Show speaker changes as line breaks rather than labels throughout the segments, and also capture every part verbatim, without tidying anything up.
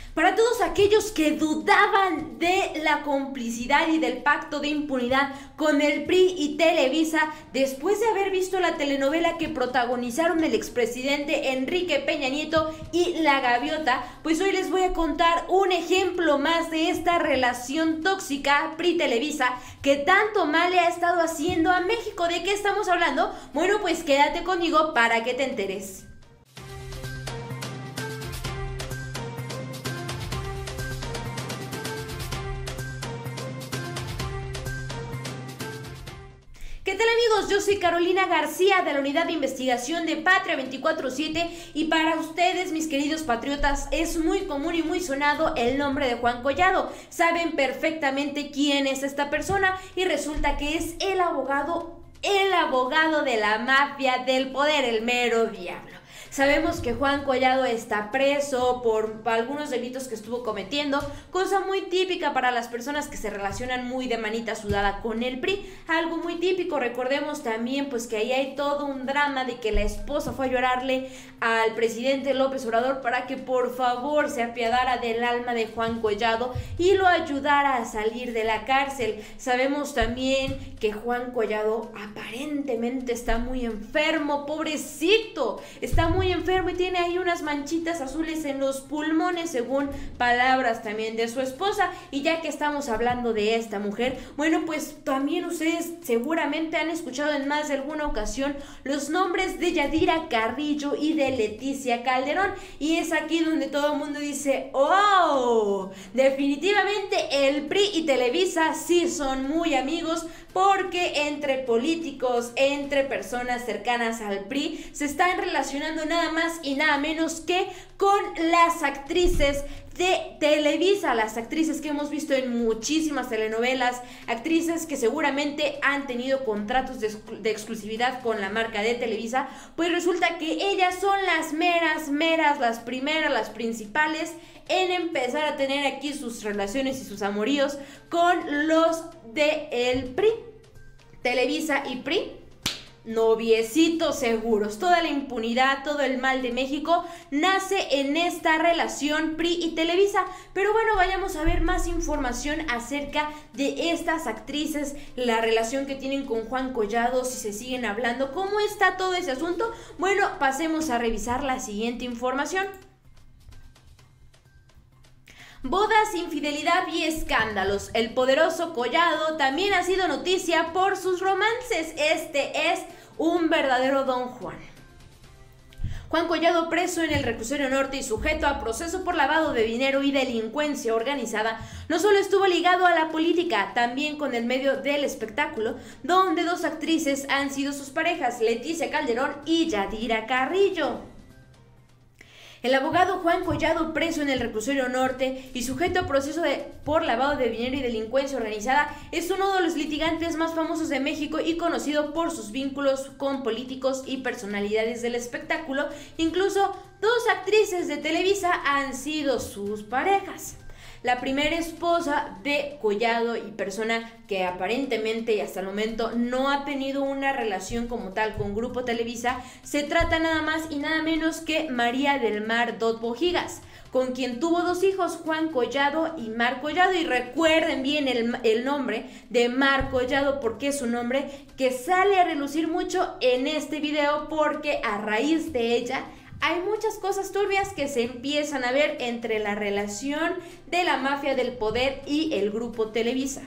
Para todos aquellos que dudaban de la complicidad y del pacto de impunidad con el P R I y Televisa, después de haber visto la telenovela que protagonizaron el expresidente Enrique Peña Nieto y La Gaviota, pues hoy les voy a contar un ejemplo más de esta relación tóxica P R I-Televisa que tanto mal le ha estado haciendo a México. ¿De qué estamos hablando? Bueno, pues quédate conmigo para que te enteres. ¿Qué tal, amigos? Yo soy Carolina García de la Unidad de Investigación de Patria veinticuatro siete y para ustedes, mis queridos patriotas, es muy común y muy sonado el nombre de Juan Collado. Saben perfectamente quién es esta persona y resulta que es el abogado, el abogado de la mafia del poder, el mero diablo. Sabemos que Juan Collado está preso por algunos delitos que estuvo cometiendo, cosa muy típica para las personas que se relacionan muy de manita sudada con el P R I, algo muy típico. Recordemos también pues que ahí hay todo un drama de que la esposa fue a llorarle al presidente López Obrador para que por favor se apiadara del alma de Juan Collado y lo ayudara a salir de la cárcel. Sabemos también que Juan Collado aparentemente está muy enfermo, pobrecito, está muy muy enfermo y tiene ahí unas manchitas azules en los pulmones, según palabras también de su esposa. Y ya que estamos hablando de esta mujer, bueno, pues también ustedes seguramente han escuchado en más de alguna ocasión los nombres de Yadira Carrillo y de Leticia Calderón, y es aquí donde todo el mundo dice: ¡oh! Definitivamente el P R I y Televisa sí son muy amigos, porque entre políticos, entre personas cercanas al P R I, se están relacionando nada más y nada menos que con las actrices de Televisa, las actrices que hemos visto en muchísimas telenovelas, actrices que seguramente han tenido contratos de, de exclusividad con la marca de Televisa. Pues resulta que ellas son las meras, meras, las primeras, las principales en empezar a tener aquí sus relaciones y sus amoríos con los de el P R I. Televisa y P R I, noviecitos seguros. Toda la impunidad, todo el mal de México nace en esta relación P R I y Televisa. Pero bueno, vayamos a ver más información acerca de estas actrices, la relación que tienen con Juan Collado, si se siguen hablando, cómo está todo ese asunto. Bueno, pasemos a revisar la siguiente información. Bodas, infidelidad y escándalos. El poderoso Collado también ha sido noticia por sus romances. Este es un verdadero Don Juan. Juan Collado, preso en el Reclusorio Norte y sujeto a proceso por lavado de dinero y delincuencia organizada, no solo estuvo ligado a la política, también con el medio del espectáculo, donde dos actrices han sido sus parejas, Leticia Calderón y Yadira Carrillo. El abogado Juan Collado, preso en el Reclusorio Norte y sujeto a proceso de, por lavado de dinero y delincuencia organizada, es uno de los litigantes más famosos de México y conocido por sus vínculos con políticos y personalidades del espectáculo. Incluso dos actrices de Televisa han sido sus parejas. La primera esposa de Collado y persona que aparentemente y hasta el momento no ha tenido una relación como tal con Grupo Televisa, se trata nada más y nada menos que María del Mar Dot Bojigas, con quien tuvo dos hijos, Juan Collado y Mar Collado. Y recuerden bien el, el nombre de Mar Collado, porque es un nombre que sale a relucir mucho en este video, porque a raíz de ella hay muchas cosas turbias que se empiezan a ver entre la relación de la mafia del poder y el Grupo Televisa.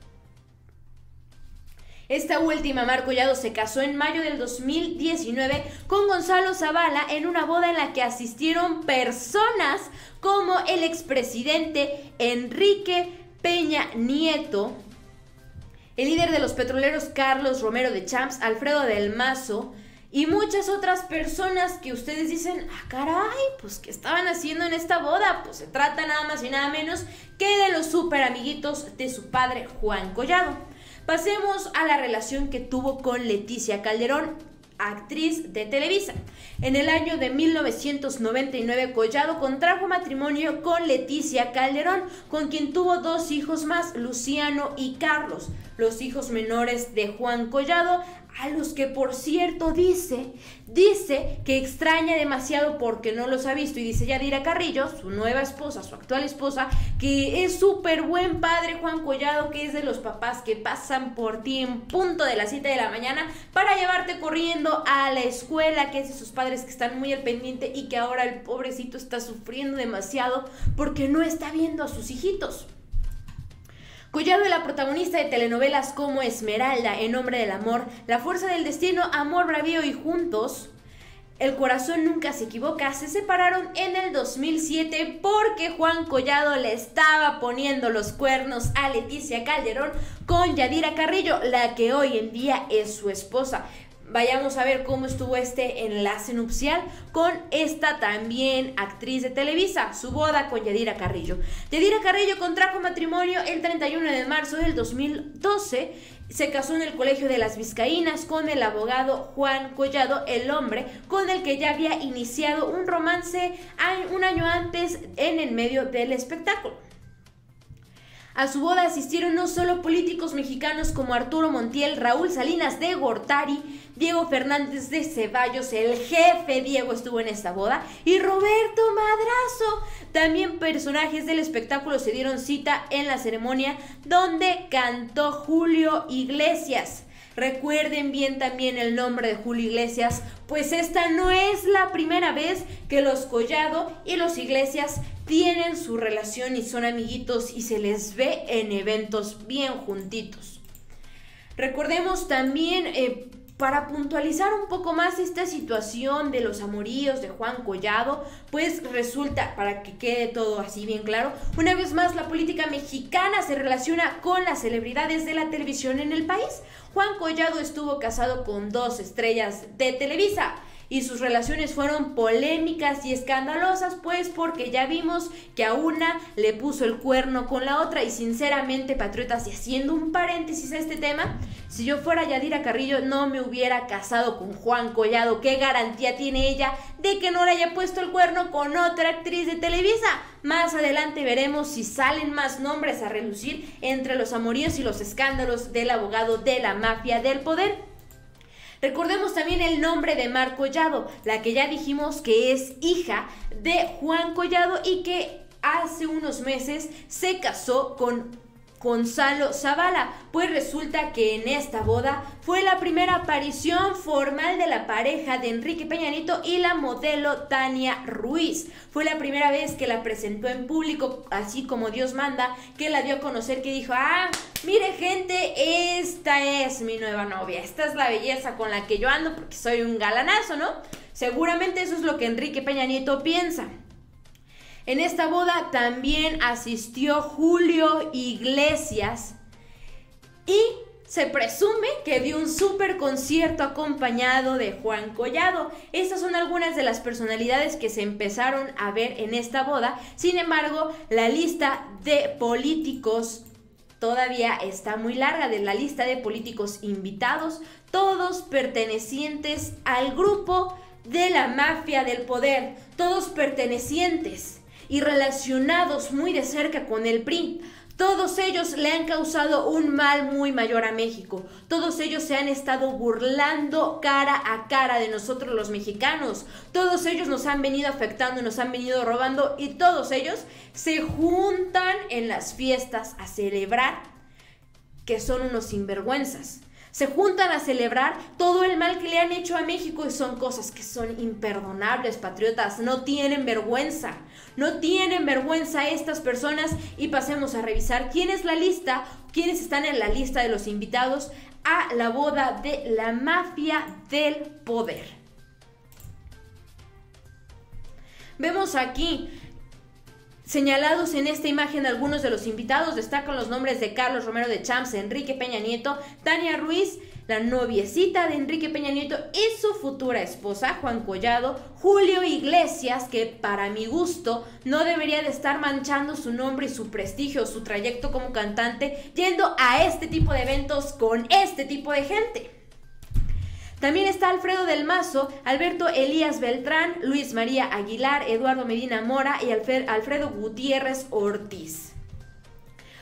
Esta última, Mar Collado, se casó en mayo del dos mil diecinueve con Gonzalo Zavala en una boda en la que asistieron personas como el expresidente Enrique Peña Nieto, el líder de los petroleros Carlos Romero de Champs, Alfredo del Mazo, y muchas otras personas que ustedes dicen: ah, caray, pues ¿qué estaban haciendo en esta boda? Pues se trata nada más y nada menos que de los super amiguitos de su padre Juan Collado. Pasemos a la relación que tuvo con Leticia Calderón, actriz de Televisa. En el año de mil novecientos noventa y nueve, Collado contrajo matrimonio con Leticia Calderón, con quien tuvo dos hijos más, Luciano y Carlos. Los hijos menores de Juan Collado a los que por cierto dice, dice que extraña demasiado porque no los ha visto, y dice Yadira Carrillo, su nueva esposa, su actual esposa, que es súper buen padre Juan Collado, que es de los papás que pasan por ti en punto de las siete de la mañana para llevarte corriendo a la escuela, que es de sus padres que están muy al pendiente y que ahora el pobrecito está sufriendo demasiado porque no está viendo a sus hijitos. Collado es la protagonista de telenovelas como Esmeralda, En nombre del amor, La fuerza del destino, Amor bravío y Juntos, El corazón nunca se equivoca. Se separaron en el dos mil siete porque Juan Collado le estaba poniendo los cuernos a Leticia Calderón con Yadira Carrillo, la que hoy en día es su esposa. Vayamos a ver cómo estuvo este enlace nupcial con esta también actriz de Televisa, su boda con Yadira Carrillo. Yadira Carrillo contrajo matrimonio el treinta y uno de marzo del dos mil doce, se casó en el Colegio de las Vizcaínas con el abogado Juan Collado, el hombre con el que ya había iniciado un romance un año antes en el medio del espectáculo. A su boda asistieron no solo políticos mexicanos como Arturo Montiel, Raúl Salinas de Gortari, Diego Fernández de Ceballos, el jefe Diego estuvo en esta boda, y Roberto Madrazo. También personajes del espectáculo se dieron cita en la ceremonia donde cantó Julio Iglesias. Recuerden bien también el nombre de Julio Iglesias, pues esta no es la primera vez que los Collado y los Iglesias tienen su relación y son amiguitos y se les ve en eventos bien juntitos. Recordemos también, eh, para puntualizar un poco más esta situación de los amoríos de Juan Collado, pues resulta, para que quede todo así bien claro, una vez más la política mexicana se relaciona con las celebridades de la televisión en el país. Juan Collado estuvo casado con dos estrellas de Televisa y sus relaciones fueron polémicas y escandalosas, pues porque ya vimos que a una le puso el cuerno con la otra. Y sinceramente, patriotas, y haciendo un paréntesis a este tema, si yo fuera Yadira Carrillo no me hubiera casado con Juan Collado. ¿Qué garantía tiene ella de que no le haya puesto el cuerno con otra actriz de Televisa? Más adelante veremos si salen más nombres a relucir entre los amoríos y los escándalos del abogado de la mafia del poder. Recordemos también el nombre de Mar Collado, la que ya dijimos que es hija de Juan Collado y que hace unos meses se casó con Gonzalo Zavala. Pues resulta que en esta boda fue la primera aparición formal de la pareja de Enrique Peña Nieto y la modelo Tania Ruiz. Fue la primera vez que la presentó en público, así como Dios manda, que la dio a conocer, que dijo: ah, mire gente, esta es mi nueva novia, esta es la belleza con la que yo ando porque soy un galanazo, ¿no? Seguramente eso es lo que Enrique Peña Nieto piensa. En esta boda también asistió Julio Iglesias y se presume que dio un súper concierto acompañado de Juan Collado. Estas son algunas de las personalidades que se empezaron a ver en esta boda. Sin embargo, la lista de políticos todavía está muy larga, de la lista de políticos invitados, todos pertenecientes al grupo de la mafia del poder, todos pertenecientes y relacionados muy de cerca con el P R I. Todos ellos le han causado un mal muy mayor a México. Todos ellos se han estado burlando cara a cara de nosotros los mexicanos. Todos ellos nos han venido afectando, nos han venido robando, y todos ellos se juntan en las fiestas a celebrar que son unos sinvergüenzas. Se juntan a celebrar todo el mal que le han hecho a México, y son cosas que son imperdonables, patriotas. No tienen vergüenza, no tienen vergüenza estas personas. Y pasemos a revisar quién es la lista, quiénes están en la lista de los invitados a la boda de la mafia del poder. Vemos aquí señalados en esta imagen algunos de los invitados. Destacan los nombres de Carlos Romero de Champs, Enrique Peña Nieto, Tania Ruiz, la noviecita de Enrique Peña Nieto y su futura esposa, Juan Collado, Julio Iglesias, que para mi gusto no debería de estar manchando su nombre y su prestigio, su trayecto como cantante, yendo a este tipo de eventos con este tipo de gente. También está Alfredo del Mazo, Alberto Elías Beltrán, Luis María Aguilar, Eduardo Medina Mora y Alfredo Gutiérrez Ortiz.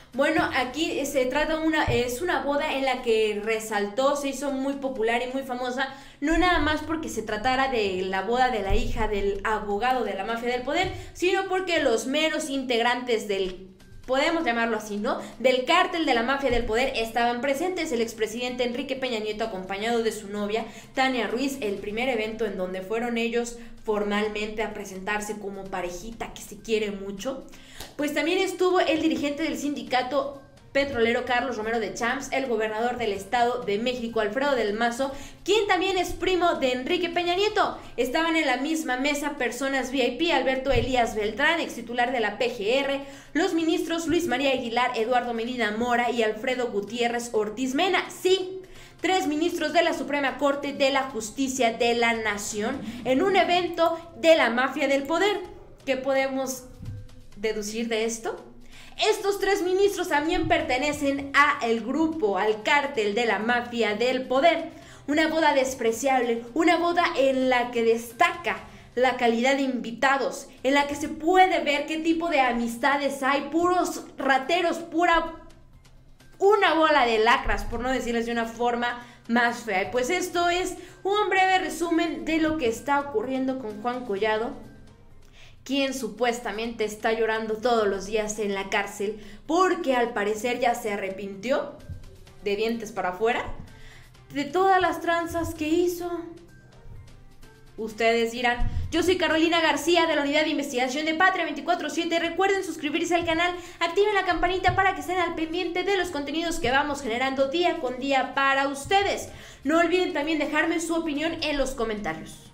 Bueno, aquí se trata de una, es una boda en la que resaltó, se hizo muy popular y muy famosa, no nada más porque se tratara de la boda de la hija del abogado de la mafia del poder, sino porque los meros integrantes del, podemos llamarlo así, ¿no?, del cártel de la mafia del poder estaban presentes. El expresidente Enrique Peña Nieto, acompañado de su novia Tania Ruiz, el primer evento en donde fueron ellos formalmente a presentarse como parejita que se quiere mucho. Pues también estuvo el dirigente del sindicato petrolero Carlos Romero de Champs, el gobernador del Estado de México Alfredo del Mazo, quien también es primo de Enrique Peña Nieto. Estaban en la misma mesa personas V I P: Alberto Elías Beltrán, ex titular de la P G R, los ministros Luis María Aguilar, Eduardo Medina Mora y Alfredo Gutiérrez Ortiz Mena. Sí, tres ministros de la Suprema Corte de la Justicia de la Nación en un evento de la mafia del poder. ¿Qué podemos deducir de esto? Estos tres ministros también pertenecen al grupo, al cártel de la mafia del poder. Una boda despreciable, una boda en la que destaca la calidad de invitados, en la que se puede ver qué tipo de amistades hay, puros rateros, pura una bola de lacras, por no decirles de una forma más fea. Y pues esto es un breve resumen de lo que está ocurriendo con Juan Collado, quien supuestamente está llorando todos los días en la cárcel porque al parecer ya se arrepintió, de dientes para afuera, de todas las tranzas que hizo. Ustedes dirán. Yo soy Carolina García, de la Unidad de Investigación de Patria veinticuatro siete. Recuerden suscribirse al canal, activen la campanita para que estén al pendiente de los contenidos que vamos generando día con día para ustedes. No olviden también dejarme su opinión en los comentarios.